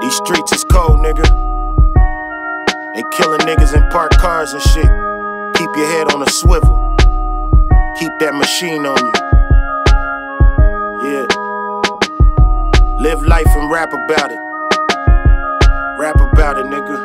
These streets is cold, nigga. They killing niggas in parked cars and shit. Keep your head on a swivel. Keep that machine on you. Yeah. Live life and rap about it. Rap about it, nigga.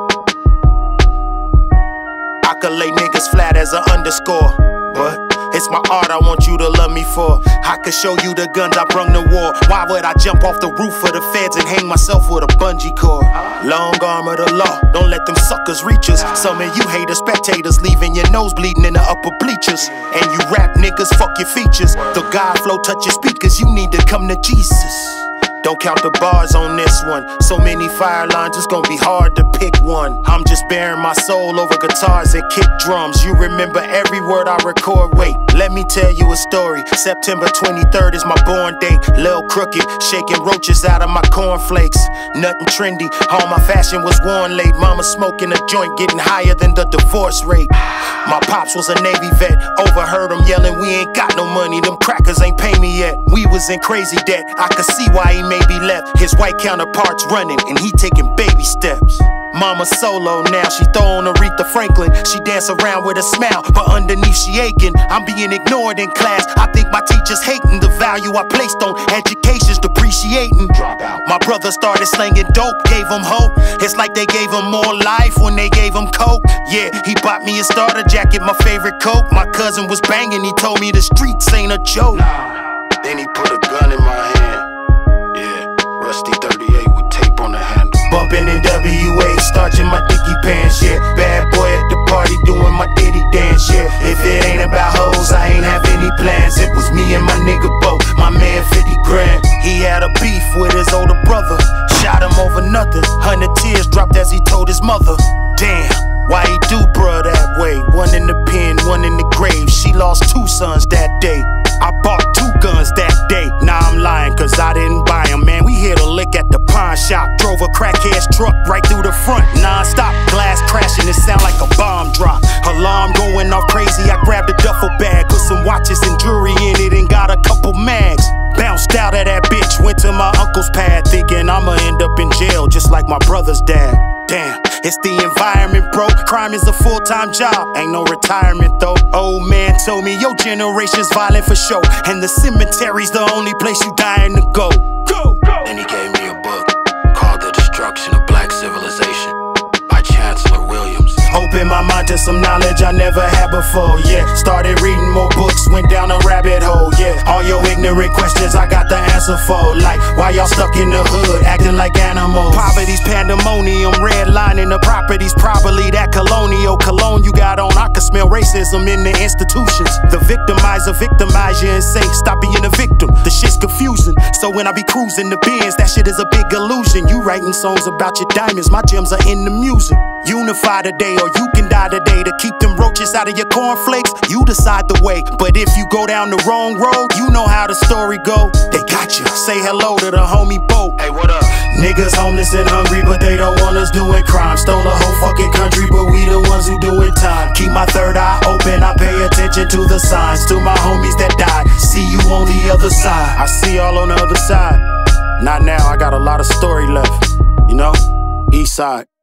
I could lay niggas flat as an underscore, but it's my art I want you to love me for. I could show you the guns I brung to war. Why would I jump off the roof of the feds and hang myself with a bungee cord? Long arm of the law, don't let them suckers reach us. Some of you haters, spectators, leaving your nose bleeding in the upper bleachers. And you rap niggas, fuck your features. The God flow touch your speakers, you need to come to Jesus. Don't count the bars on this one. So many fire lines, it's gonna be hard to pick one. I'm just bearing my soul over guitars and kick drums. You remember every word I record. Wait, let me tell you a story. September 23rd is my born date. Lil Crooked, shaking roaches out of my cornflakes. Nothing trendy, all my fashion was worn late. Mama smoking a joint, getting higher than the divorce rate. My pops was a Navy vet, overheard him yelling, we ain't got no money, them crackers ain't pay me yet. We was in crazy debt, I could see why he maybe left. His white counterparts running, and he taking baby steps. Mama solo now, she throwing Aretha Franklin. She dance around with a smile, but underneath she aching. I'm being ignored in class, I think my teachers hating. The value I placed on education's depreciating. Drop out. My brother started slanging dope, gave him hope. It's like they gave him more life when they gave him coke. Yeah, he bought me a starter jacket, my favorite coat. My cousin was banging, he told me the streets ain't a joke. Then he put a gun in my hand. Yeah, rusty 38 with tape on the handle. Bumping in WA, starching my dicky pants, yeah. Bad boy at the party doing my ditty dance, yeah. If it ain't about hoes, I ain't have any plans. It was me and my nigga Bo, my man 50 grand. He had a beef with his older brother, shot him over nothing. 100 tears dropped as he told his mother. Damn, why he do bruh that way? One in the pen, one in the grave. She lost 2 sons that day. I bought 2 guns that day. Nah, I'm lying, cause I didn't buy them, man. We hit a lick at the pawn shop. Drove a crackhead's truck right through the front, non-stop. Glass crashing, it sound like a bomb drop. Alarm going off crazy, I grabbed a duffel bag, put some watches and jewelry in it and got a couple mags. Bounced out of that bitch, went to my uncle's pad, thinking I'ma end up in jail just like my brother's dad. Damn, it's the environment, bro. Crime is a full-time job, ain't no retirement though. Old man told me your generation's violent for show, and the cemetery's the only place you dying to go. Go! Then he gave me a book called The Destruction of Black Civilization by Chancellor Williams. Opened my mind to some knowledge I never had before, yeah. Started reading more books, went down a rabbit hole, yeah. All your ignorant questions I got the answer for. Like, why y'all stuck in the hood, acting like animals? Poverty's pandemonium, redlining the properties. Probably that colonial cologne you got on. I can smell racism in the institutions. The victimizer victimize you and say, stop being a victim. The shit's confusing, so when I be cruising the Benz, that shit is a big illusion. You writing songs about your diamonds, my gems are in the music. Unify today or you can die today. To keep them roaches out of your cornflakes, you decide the way. But if you go down the wrong road, you know how the story go. They got you. Say hello to the homie Bo. Hey, what up? Niggas homeless and hungry, but they don't want us doing crime. Stole the whole fucking country, but we the ones who doing time. Keep my third eye open, I pay attention to the signs. To my homies that died, see you on the other side. I see y'all on the other side. Not now, I got a lot of story left. You know, East Side.